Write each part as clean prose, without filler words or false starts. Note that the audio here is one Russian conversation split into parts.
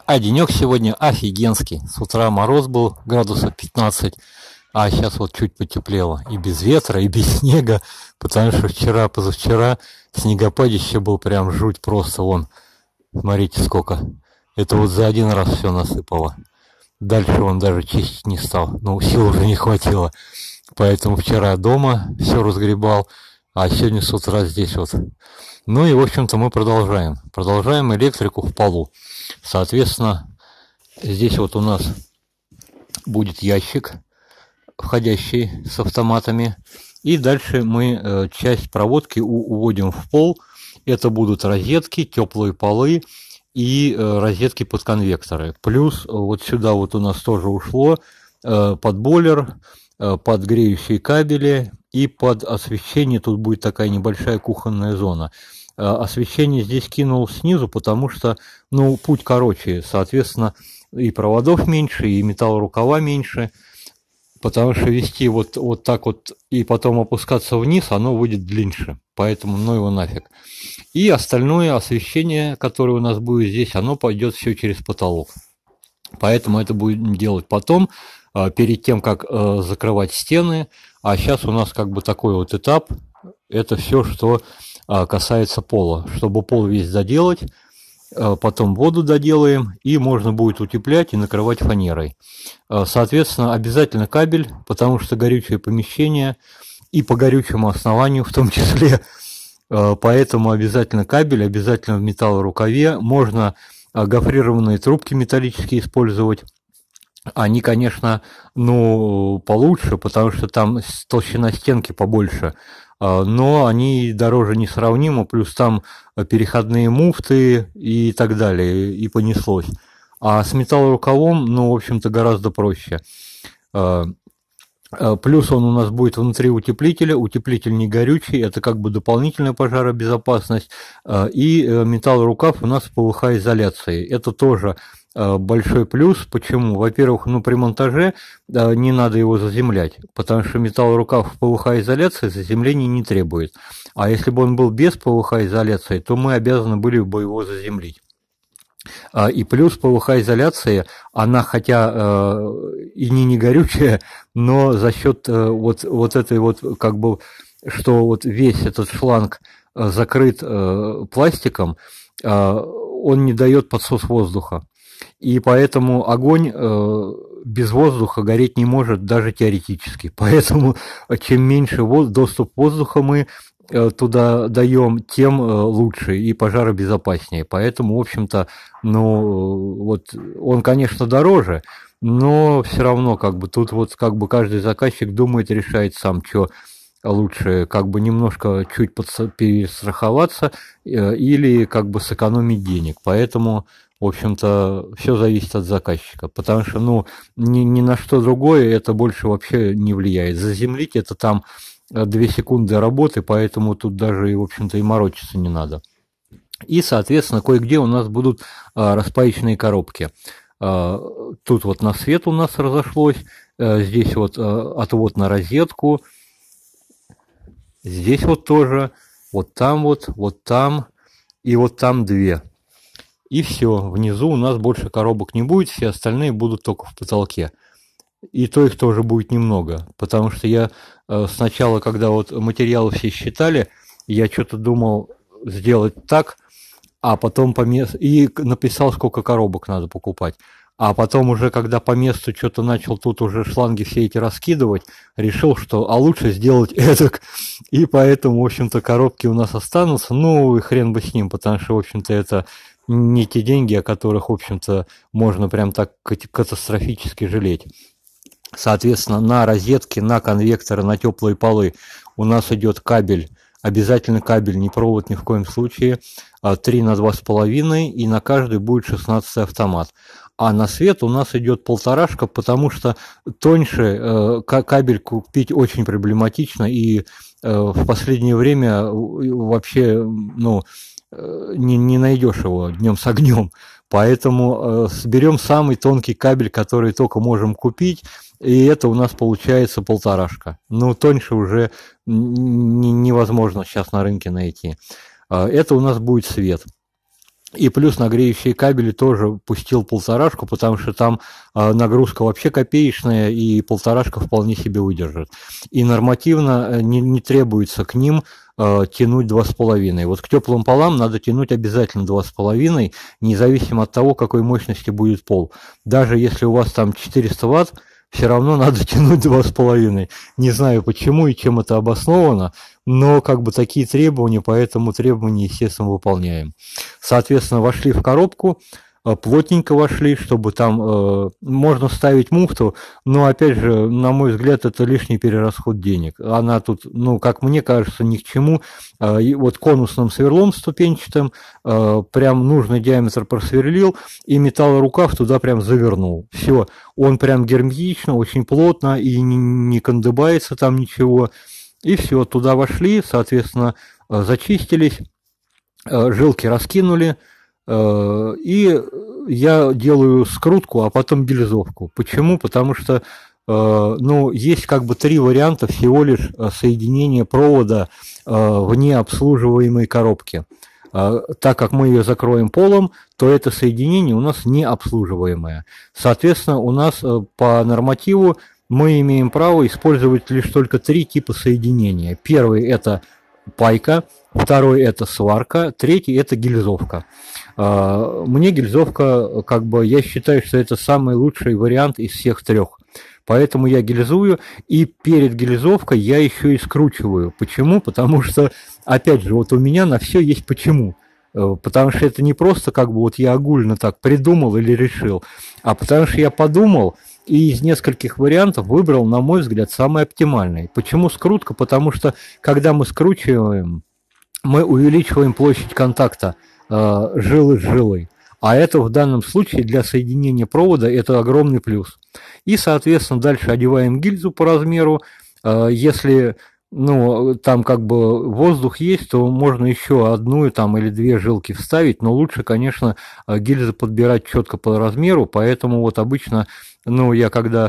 А денек сегодня офигенский. С утра мороз был градусов 15, а сейчас вот чуть потеплело. И без ветра, и без снега, потому что вчера, позавчера снегопадище был прям жуть просто. Вон, смотрите сколько. Это вот за один раз все насыпало. Дальше он даже чистить не стал. Ну, сил уже не хватило. Поэтому вчера дома все разгребал, а сегодня с утра здесь вот. Ну и, в общем-то, мы продолжаем. Продолжаем электрику в полу. Соответственно, здесь вот у нас будет ящик, входящий с автоматами. И дальше мы часть проводки уводим в пол. Это будут розетки, теплые полы и розетки под конвекторы. Плюс вот сюда вот у нас тоже ушло под бойлер, под греющие кабели и под освещение. Тут будет такая небольшая кухонная зона. Освещение здесь кинул снизу, потому что, ну, путь короче, соответственно, и проводов меньше, и металлорукава меньше, потому что вести вот так вот и потом опускаться вниз, оно будет длиннее, поэтому ну его нафиг. И остальное освещение, которое у нас будет здесь, оно пойдет все через потолок. Поэтому это будем делать потом, перед тем, как закрывать стены. А сейчас у нас как бы такой вот этап, это все, что касается пола. Чтобы пол весь доделать, потом воду доделаем, и можно будет утеплять и накрывать фанерой. Соответственно, обязательно кабель, потому что горючее помещение, и по горючему основанию в том числе. Поэтому обязательно кабель, обязательно в металлорукаве. Можно гофрированные трубки металлические использовать. Они, конечно, ну, получше, потому что там толщина стенки побольше, но они дороже несравнимо, плюс там переходные муфты и так далее, и понеслось. А с металлорукавом, ну, в общем-то, гораздо проще. Плюс он у нас будет внутри утеплителя, утеплитель не горючий, это как бы дополнительная пожаробезопасность. И металлорукав у нас в ПВХ-изоляции, это тоже большой плюс. Почему? Во-первых, ну, при монтаже не надо его заземлять, потому что металлорукав в ПВХ-изоляции заземления не требует. А если бы он был без ПВХ-изоляции, то мы обязаны были бы его заземлить. И плюс ПВХ-изоляция, она хотя и не горючая, но за счет вот этой вот, как бы, что вот весь этот шланг закрыт пластиком, он не дает подсос воздуха. И поэтому огонь без воздуха гореть не может даже теоретически. Поэтому чем меньше доступ воздуха мы туда даем, тем лучше и пожаробезопаснее. Поэтому, в общем-то, ну, вот он, конечно, дороже, но все равно, как бы, тут вот, как бы, каждый заказчик думает, решает сам, что лучше, как бы, немножко чуть перестраховаться или, как бы, сэкономить денег. Поэтому, в общем-то, все зависит от заказчика, потому что, ну, ни на что другое это больше вообще не влияет. Заземлить это там 2 секунды работы, поэтому тут даже, и, в общем-то, и морочиться не надо. И, соответственно, кое-где у нас будут распаечные коробки. Тут вот на свет у нас разошлось, здесь вот отвод на розетку, здесь вот тоже, вот там и вот там 2. И все, внизу у нас больше коробок не будет, все остальные будут только в потолке. И то их тоже будет немного, потому что я сначала, когда вот материалы все считали, я что-то думал сделать так, а потом и написал, сколько коробок надо покупать. А потом уже, когда по месту что-то начал тут уже шланги все эти раскидывать, решил, что лучше сделать эдак. И поэтому, в общем-то, коробки у нас останутся. Ну, и хрен бы с ним, потому что, в общем-то, это не те деньги, о которых, в общем-то, можно прям так катастрофически жалеть. Соответственно, на розетки, на конвекторы, на теплые полы у нас идет кабель, обязательно кабель, не провод ни в коем случае, 3 на 2,5, и на каждый будет 16 автомат. А на свет у нас идет 1,5, потому что тоньше кабель купить очень проблематично, и в последнее время вообще, ну, не найдешь его днем с огнем. Поэтому берем самый тонкий кабель, который только можем купить, и это у нас получается 1,5. Ну, тоньше уже невозможно сейчас на рынке найти. Это у нас будет свет. И плюс на греющие кабели тоже пустил полторашку, потому что там нагрузка вообще копеечная, и полторашка вполне себе выдержит. И нормативно не требуется к ним тянуть 2,5. Вот к теплым полам надо тянуть обязательно 2,5, независимо от того, какой мощности будет пол. Даже если у вас там 400 Вт, все равно надо тянуть 2,5. Не знаю почему и чем это обосновано, но как бы такие требования, поэтому требования, естественно, выполняем. Соответственно, вошли в коробку, плотненько вошли, чтобы там можно ставить муфту, но, опять же, на мой взгляд, это лишний перерасход денег. Она тут, ну, как мне кажется, ни к чему. И вот конусным сверлом ступенчатым прям нужный диаметр просверлил, и металлорукав туда прям завернул. Все, он прям герметично, очень плотно, и не кондыбается там ничего. И все, туда вошли, соответственно, зачистились, жилки раскинули, и я делаю скрутку, а потом гильзовку. Почему? Потому что ну, есть как бы 3 варианта всего лишь соединения провода в необслуживаемой коробке. Так как мы ее закроем полом, то это соединение у нас необслуживаемое. Соответственно, у нас по нормативу мы имеем право использовать лишь только 3 типа соединения. Первый – это пайка, второй – это сварка, третий – это гильзовка. Мне гильзовка, как бы, я считаю, что это самый лучший вариант из всех 3. Поэтому я гильзую, и перед гильзовкой я еще и скручиваю. Почему? Потому что, опять же, вот у меня на все есть почему. Потому что это не просто как бы вот я огульно так придумал или решил, а потому что я подумал и из нескольких вариантов выбрал, на мой взгляд, самый оптимальный. Почему скрутка? Потому что, когда мы скручиваем, мы увеличиваем площадь контакта жилы с жилой. А это в данном случае для соединения провода это огромный плюс. И, соответственно, дальше одеваем гильзу по размеру. Если ну, там как бы воздух есть, то можно еще 1 там, или 2 жилки вставить, но лучше, конечно, гильзы подбирать четко по размеру, поэтому вот обычно, ну, я когда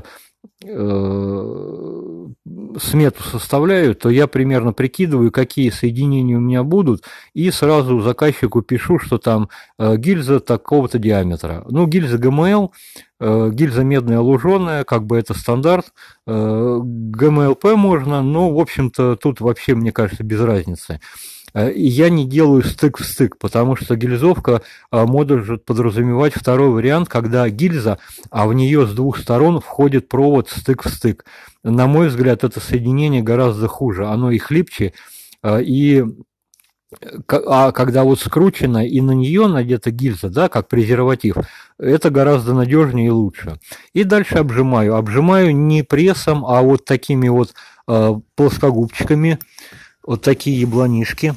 смету составляю, то я примерно прикидываю, какие соединения у меня будут, и сразу заказчику пишу, что там гильза такого-то диаметра. Ну, гильза ГМЛ, гильза медная луженая, как бы это стандарт, ГМЛП можно, но, в общем-то, тут вообще, мне кажется, без разницы. И я не делаю стык в стык, потому что гильзовка может подразумевать второй вариант, когда гильза, а в нее с 2 сторон входит провод стык в стык. На мой взгляд, это соединение гораздо хуже, оно и хлипче, и когда вот скручено и на нее надета гильза, да, как презерватив, это гораздо надежнее и лучше. И дальше обжимаю. Обжимаю не прессом, а вот такими вот плоскогубчиками. Вот такие яблонишки.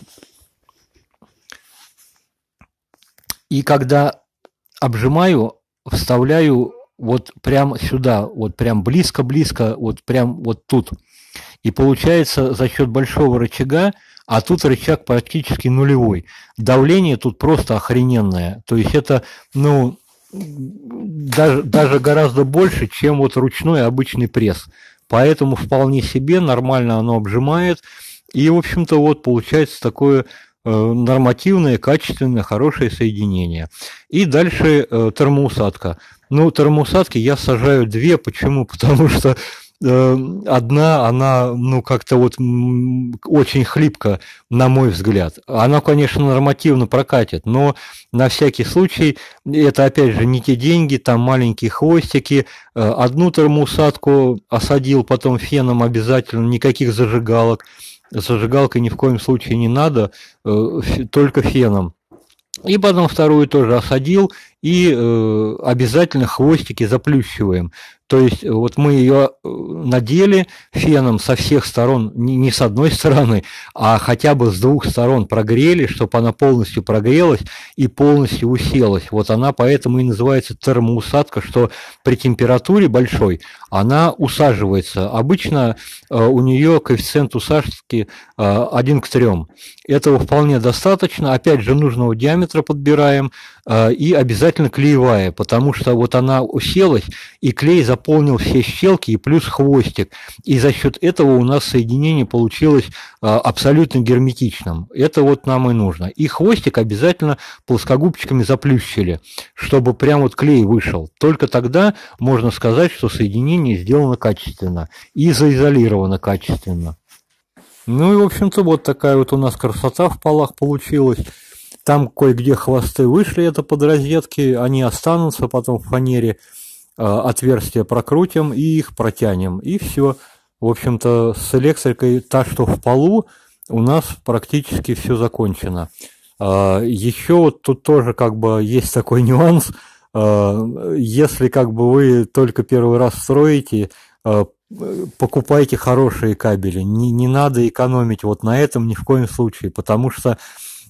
И когда обжимаю, вставляю вот прям сюда, вот прям близко-близко, вот прям вот тут. И получается за счет большого рычага, а тут рычаг практически нулевой. Давление тут просто охрененное. То есть это, ну, даже гораздо больше, чем вот ручной обычный пресс. Поэтому вполне себе нормально оно обжимает. И, в общем-то, вот получается такое нормативное, качественное, хорошее соединение. И дальше термоусадка. Ну, термоусадки я сажаю 2. Почему? Потому что одна, она, ну, как-то вот очень хлипко, на мой взгляд. Она, конечно, нормативно прокатит, но на всякий случай, это, опять же, не те деньги, там маленькие хвостики. Одну термоусадку осадил, потом феном обязательно, никаких зажигалок. Зажигалкой ни в коем случае не надо, только феном. И потом вторую тоже осадил, и обязательно хвостики заплющиваем. То есть вот мы ее надели феном со всех сторон, не с одной стороны, а хотя бы с 2 сторон прогрели, чтобы она полностью прогрелась и полностью уселась. Вот она поэтому и называется термоусадка, что при температуре большой она усаживается. Обычно у нее коэффициент усадки 1 к 3. Этого вполне достаточно. Опять же, нужного диаметра подбираем. и обязательно клеевая, потому что вот она уселась, и клей заполнил все щелки и плюс хвостик. И за счет этого у нас соединение получилось абсолютно герметичным. Это вот нам и нужно. И хвостик обязательно плоскогубчиками заплющили, чтобы прям вот клей вышел. Только тогда можно сказать, что соединение сделано качественно и заизолировано качественно. Ну и, в общем-то, вот такая вот у нас красота в полах получилась. Там кое-где хвосты вышли, это под розетки, они останутся потом в фанере, отверстия прокрутим и их протянем, и все. В общем-то, с электрикой, та, что в полу, у нас практически все закончено. Еще вот тут тоже как бы есть такой нюанс, если как бы вы только первый раз строите, покупайте хорошие кабели, не надо экономить вот на этом ни в коем случае, потому что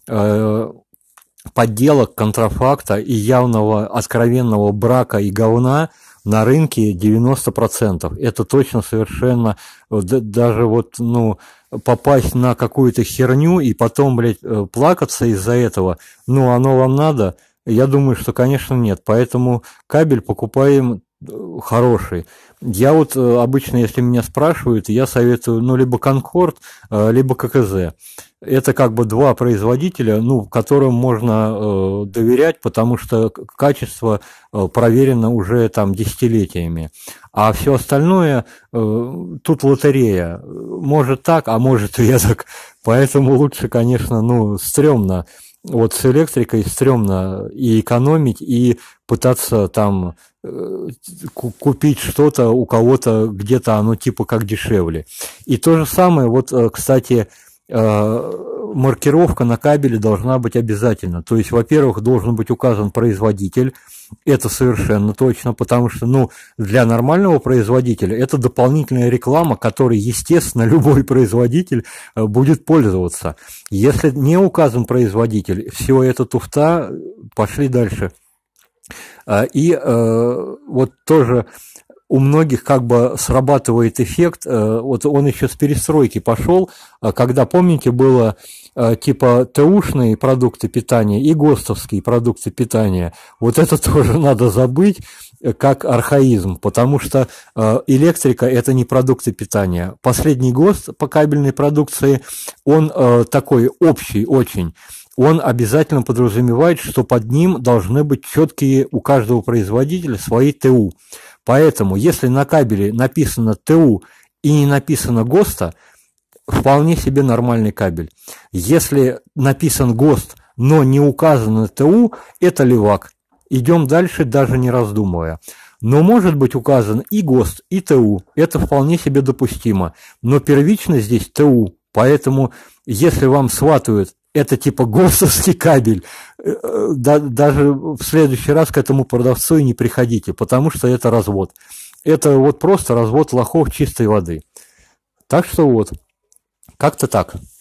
подделок, контрафакта и явного откровенного брака и говна на рынке 90%. Это точно совершенно, даже вот, ну, попасть на какую-то херню и потом, блядь, плакаться из-за этого, ну, оно вам надо? Я думаю, что, конечно, нет. Поэтому кабель покупаем хороший. Я вот обычно, если меня спрашивают, я советую, ну, либо Конкорд, либо ККЗ. Это как бы два производителя, ну, которым можно доверять, потому что качество проверено уже там десятилетиями. А все остальное, тут лотерея. Может так, а может и так. Поэтому лучше, конечно, ну, стрёмно. Вот с электрикой стрёмно и экономить, и пытаться там купить что-то у кого-то, где-то оно типа как дешевле. И то же самое, вот, кстати, маркировка на кабеле должна быть обязательно. То есть, во-первых, должен быть указан производитель, это совершенно точно, потому что, ну, для нормального производителя это дополнительная реклама, которой, естественно, любой производитель будет пользоваться. Если не указан производитель, все это туфта, пошли дальше. И вот тоже у многих как бы срабатывает эффект, вот он еще с перестройки пошел, когда, помните, было типа ТУшные продукты питания и ГОСТовские продукты питания. Вот это тоже надо забыть как архаизм, потому что электрика – это не продукты питания. Последний ГОСТ по кабельной продукции, он такой общий очень. Он обязательно подразумевает, что под ним должны быть четкие у каждого производителя свои ТУ. Поэтому, если на кабеле написано ТУ и не написано ГОСТа, вполне себе нормальный кабель. Если написан ГОСТ, но не указано ТУ, это левак. Идем дальше, даже не раздумывая. Но может быть указан и ГОСТ, и ТУ. Это вполне себе допустимо. Но первично здесь ТУ. Поэтому, если вам сватают это типа ГОСТовский кабель, даже в следующий раз к этому продавцу и не приходите, потому что это развод. Это вот просто развод лохов чистой воды. Так что вот, как-то так.